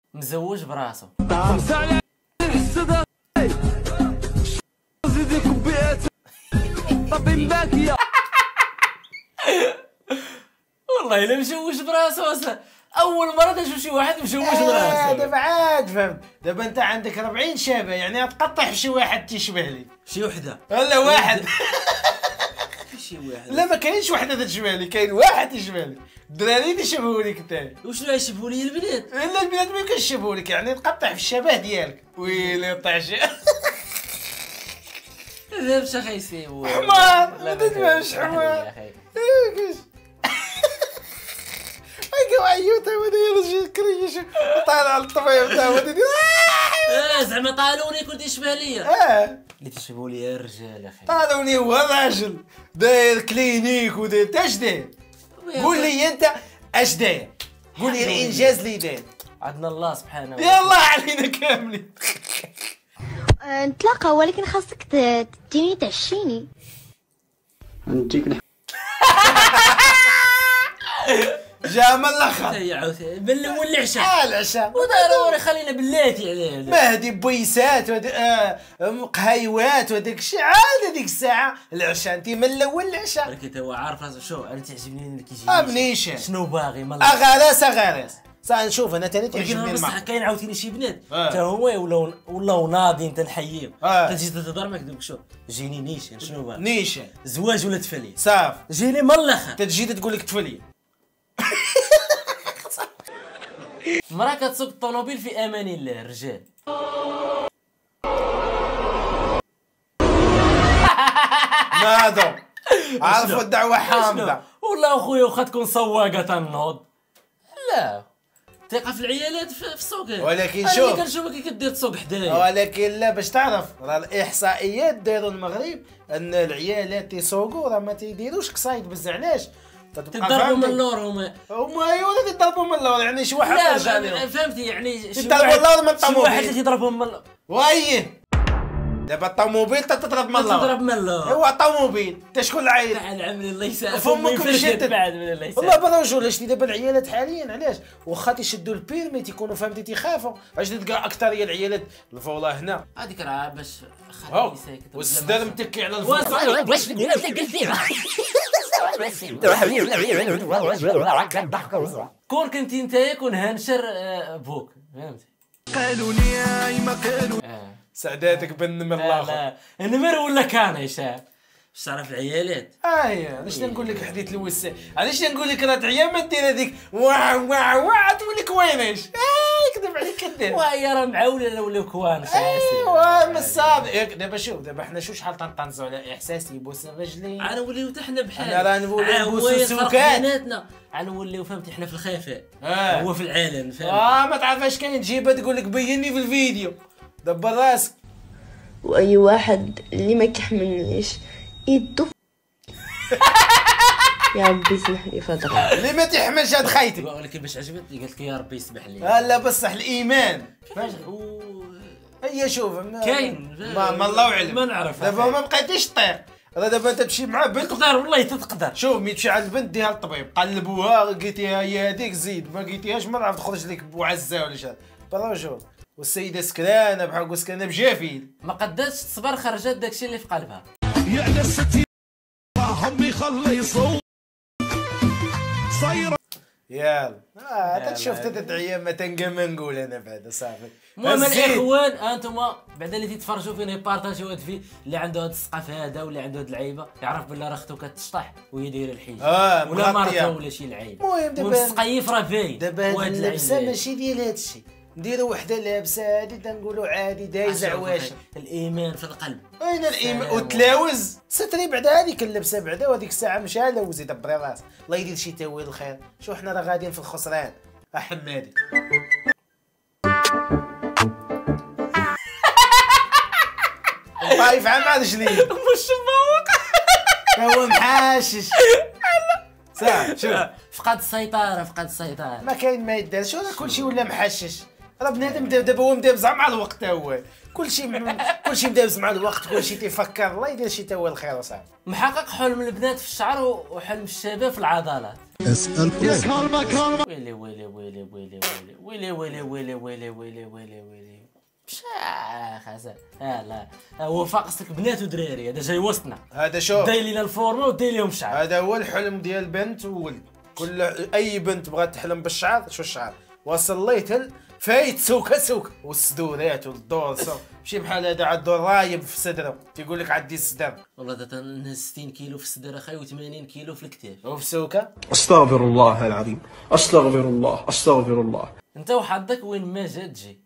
مزوج براسو. والله الا مشوش براسو اصلا، اول مره تشوف شي واحد مشوش براسو. دابا عاد فهمت، دابا انت عندك 40 شابه يعني غتقطع في شي واحد تيشبه لي. شي وحده لا واحد. شي واحد. لا ما كاينش وحده تشبه لي، كاين واحد تيشبه لي. الدراري تيشبهوا لك انت. وشنو يشبهوا لي البنات؟ لا البنات ما كيشبهوا لك، يعني تقطع في الشبه ديالك. ويلي طاحش. لا مش اخي سيبو حمار ما تفهمش حمار يا اخي. هاكا عيوت هو يا رجل كريش طالع على الطبيب تا هو زعما طالوني كنت يشبه ليا. اللي تيشبهوا ليا الرجال اخي. طالوني هو الراجل داير كلينيك وداير اش داير. قول لي انت اش داير، قول لي الانجاز اللي داير. عندنا الله سبحانه وتعالى. يا الله علينا كاملين. نتلاقى ولكن خاصك تجيني تعشيني. نديك جا من الاخر. يا عاوتاني من الاول العشاء. العشاء وضروري خلينا بلاتي عليه. مهدي بويسات قهيوات وداك الشيء عاد هذيك الساعه العشاء انت من الاول العشاء. ولكن هو عارف راسو. شو انا تعجبني اللي كيجي. منيش شنو باغي مالك. اغارس نشوف انا ثاني تعجبني بصح كاين عاوتاني شي بنات حتى هما ولاو ناضين تنحييهم. تجي تهضر معاك دوك. شو جيني نيشان. شنو باغي نيشان زواج ولا تفلي صافي. جيني من الاخر. تجي تقول لك تفلي. مرا كتسوق الطوموبيل في امان الله. الرجال ناضوا عرفوا الدعوه حامضه. والله اخويا واخا تكون سواقه تنوض. لا ثقه في العيالات في السوق. ولكن شوف انا كنشوفك كي كدير تسوق حدايا. ولكن لا باش تعرف راه الاحصائيات داروا المغرب ان العيالات تيسوقوا راه ما تيديروش قصايد بزاف. علاش؟ تضربوا من اللور هما ولا تضربوا من اللور يعني شي واحد يرجع لهم. فهمتي يعني شي واحد من الطوموبيل. شي واحد اللي تيضربهم من اللور. وي دابا الطوموبيل تضرب من اللور. تضرب من اللور. هو الطوموبيل انت شكون العيل؟ تعال عمري الله يسامحك. فمك يفرشد بعد من الله يسامحك. والله بالرجوله شتي دابا العيالات حاليا علاش واخا تيشدوا البيرمي تيكونوا فهمتي تيخافوا. علاش تلقى اكثريه العيالات الفولا هنا هذيك راه باش خليه ساكت. والصدر متكي على الفوق. كون كنتي نتايا كون هانشر بوك فهمتي. قالوا لي ما قالوا سعداتك بالنمر الاخر. لا النمر ولا كان يشاف باش تعرف العيالات. علاش نقول لك حديث الوسع. علاش نقول لك راه عيا ما دير هذيك وا تقول لك ويناش. كذب عليك كدير. وهي راه معوله ولاو كوانش. ايوا من الصابع. دابا شوف دابا حنا شحال تنطنزوا على احساسي يبوس الرجلين. غنوليو حتى حنا بحال. انا راه نوليو نبوسوا السوكات. بيناتنا غنوليو فهمتي حنا في الخفاء. هو في العالم فهمتي. ما تعرفاش كاين تجيبها تقول لك بيني في الفيديو. دبر راسك. واي واحد اللي ما كيحملنيش يدو. يا ربي يسمح لي فهاد اللي ما تيحملش هاد خايتك. ولكن باش عجبتني قالت لك يا ربي يسمح لي. لا بصح الايمان هي شوف كاين ما الله اعلم. ما نعرف دابا ما بقيتيش طيق. راه دابا انت تمشي مع بنت تقدر والله تقدر. شوف ملي تمشي على البنت ديها للطبيب قلبوها قلتيها هي هذيك زيد ما قلتيهاش ما عرفت تخرج لك بوعزه ولا شي. بالرجل والسيده سكرانه بحال سكرانه بجافيل ما قداتش تصبر خرجت داكشي اللي في قلبها. يا ستي هم يخلصوا صايره. يلا تشوف تدعي ما تنقى ما نقول انا بعدا صافي. المهم الاخوان انتم بعدا اللي تيتفرجوا فينا يبارطاجيو هاد الفيديو اللي عنده هاد الثقافه هذا ولا عنده هاد اللعيبه يعرف بلي راه اختو كتشطح وهي دايره الحجاب ولا مرته ولا شي لعيبه. المهم دابا السقيف راه باين. دابا هاد اللبسه ماشي ديال هادشي. نديرو وحده لابسه هادي تنقولوا عادي دايزه عواشه. الايمان في القلب. اين الايمان والتلاوز ستري بعدا هذيك اللبسه بعدا وهذيك الساعه مشى لوزي دبري راسك. الله يدير شي تاويل الخير. شو حنا راه غاديين في الخسران. حمادي طايف مع رجليه مش مبوق. هو محاشش صح. شوف فقد السيطره. ما كاين ما يدار. شو كلشي ولا محشش. راه بنادم دابا هو مدابز مع الوقت تا هو كلشي مدابز مع الوقت كلشي تيفكر الله يدير شي تا هو الخير وصافي. محقق حلم البنات في الشعر وحلم الشباب في العضلات. ويلي ويلي ويلي ويلي ويلي ويلي ويلي ويلي ويلي ويلي ويلي بشاخ لا هو فاقصك بنات ودراري هذا جاي وسطنا. هذا شوف داير لينا الفورمه وداير لهم الشعر. هذا هو الحلم ديال البنت وولد. كل اي بنت بغات تحلم بالشعر شو الشعر وصل ليتل فايت سوكه والصدورات والدور ماشي بحال هذا عنده رايب في صدره تيقول لك عندي الصدر. والله دا 60 كيلو في الصدر اخاي و80 كيلو في الكتاف وفي سوكه. استغفر الله العظيم استغفر الله استغفر الله. انت وحظك وين ما جات تجي.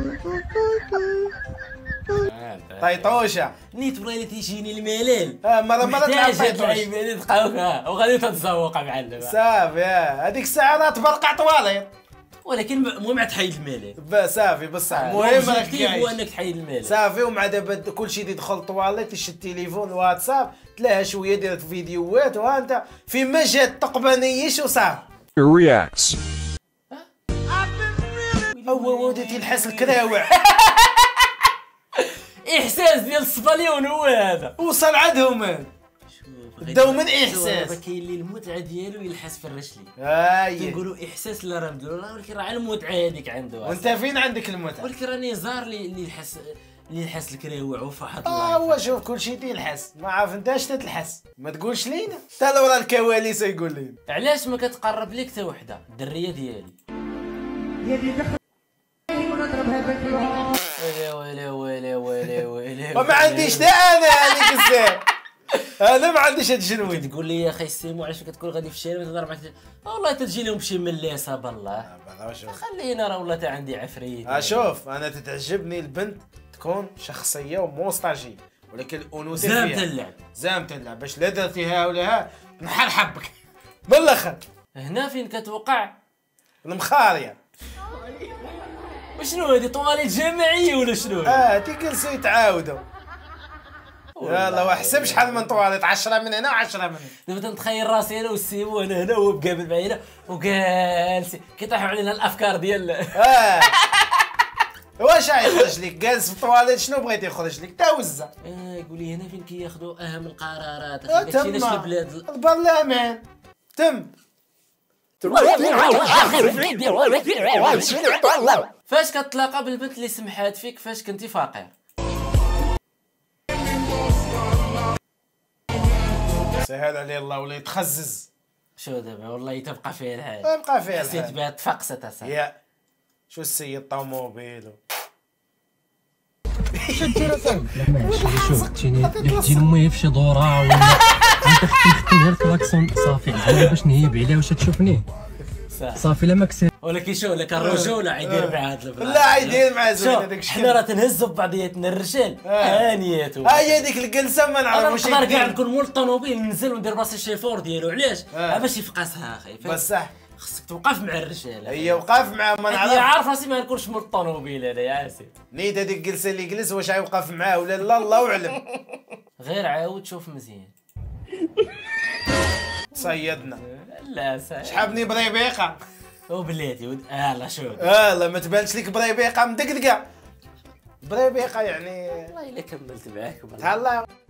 طيطوشه نيت بغيتي تيجيني الملال. مره تلعب العيبه تلقاوها وغادي تتزوق معلم صافي. هذيك الساعه راه تبرقع طواليط ولكن المهم تحيد الملال صافي بصح المهم هو انك تحيد الملال صافي. ومع دابا كلشي يدخل طواليط يشد التليفون الواتساب تلاها شويه دير فيديوهات وها انت فيما جات تقبانيه شو صار Reacts. هو وديتي الحس الكراوع احساس ديال الصباليون هو هذا وصل عندهم بداو من احساس. كاين اللي المتعه ديالو يلحس في الرجلي تنقولوا احساس لا راه مدلو ولكن راه على المتعه هذيك عنده. وانت فين عندك المتعه؟ ولكن راني زار اللي يلحس الكراوع وفحط هو شوف كلشي تيلحس ما عارف انت اش تتلحس ما تقولش لينا حتى لو راه الكواليس يقول لينا. علاش ما كتقرب ليك حتى وحده الدريه ديالي ويلي وما عنديش حتى انا هذيك الساعه انا ما عنديش هاد الجنوي. تقول لي يا اخي السيمو علاش كتكون غادي في الشارع تهضر معاك والله تجي لهم شي ملاسه بالله خلينا راه والله تا عندي عفريت. شوف انا تتعجبني البنت تكون شخصيه وموستاجيه ولكن الانوثه فيها زامت اللعب باش لا درتيها ولا ها نحل حبك من الاخر. هنا فين كتوقع المخاريه. وشنو هادي طواليت جماعيه ولا شنو؟ تيجلسوا يتعاودوا. يلا وحسب شحال من طواليت 10 من هنا و10 من هنا. دابا تنتخيل راسي انا والسيمو انا هنا وهو مقابل معايا وجالسين كيطيحوا علينا الافكار ديال واش يخرج لك جالس في الطواليت شنو بغيتي يخرج لك تا وزه. يقول لي هنا فين كياخذوا اهم القرارات هادشي علاش البلاد البرلمان تم. فاش كتلاقى بالبنت اللي سمحات فيك فاش كنتي فقير؟ سهل عليه الله ولا يتخزز. شو دابا والله تبقى فيها الحال تبقى فيها الحال حسيت بها تفقست اصاحبي. يا شو السيد طوموبيل شوف تجي امي في شي دوره ولا انت ختم غير الكلاكسون صافي عزيزي باش نهيب عليها واش تشوفني صافي لا ما كسر. ولكن شو لك الرجوله يدير مع هذا البنات لا يدير مع زوين هذاك الشيء. حنا راه تنهزوا ببعضياتنا الرجال هانياتو هي هذيك الجلسه ما نعرفوش. انا نقدر كاع نكون مول الطوموبيل ننزل وندير راسي الشيفور ديالو علاش باش يفقاسها اخي بصح خصك توقف مع الرجال. هي وقف مع ما نعرف عارف راسي ما نكونش مول الطوموبيل انا يا سيدي. نيت هذيك الجلسه اللي جلس واش غيوقف معاه ولا لا الله اعلم. غير عاود شوف مزيان صيدنا لا شحابني بريبيقه وبلاتي لا شوف لا ما تبانش لك بريبيقه مدقدقه بريبيقه يعني والله الا كملت معاك تهلا.